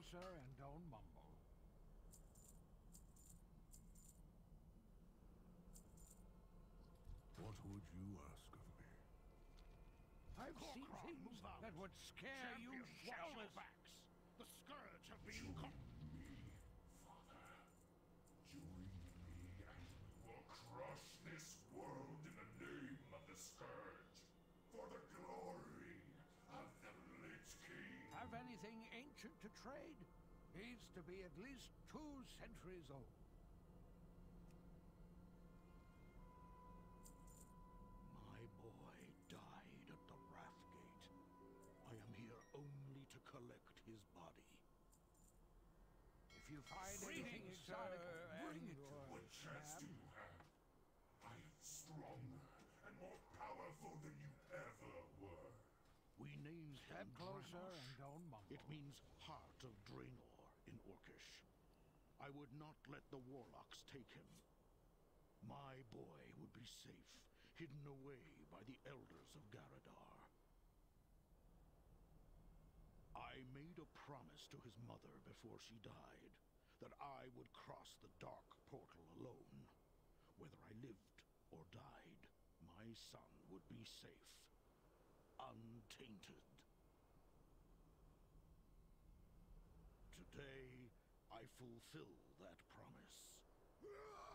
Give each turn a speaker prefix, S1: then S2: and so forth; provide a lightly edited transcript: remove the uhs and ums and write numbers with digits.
S1: closer and don't mumble.
S2: What would you ask of me?
S1: I've seen things that would scare you shellers.
S3: The Scourge have been caught.
S4: Join me, and we will crush this world in the name of the Scourge, for the glory of the Lich King.
S1: Have anything ancient to trade? Needs to be at least 2 centuries old.
S3: My boy died at the Wrathgate. I am here only to collect his body.
S1: If you find anything exotic,
S4: Bring it.
S1: or
S4: What chance do you have? I am stronger and more powerful than you ever were.
S3: We named
S1: step
S3: him
S1: closer
S3: Draenor.
S1: and don't mumble.
S3: It means Heart of Draenor in Orcish. I would not let the warlocks take him. My boy would be safe, hidden away by the elders of Garadar. I made a promise to his mother before she died, that I would cross the dark portal alone. Whether I lived or died, my son would be safe, untainted. Today, I fulfill that promise.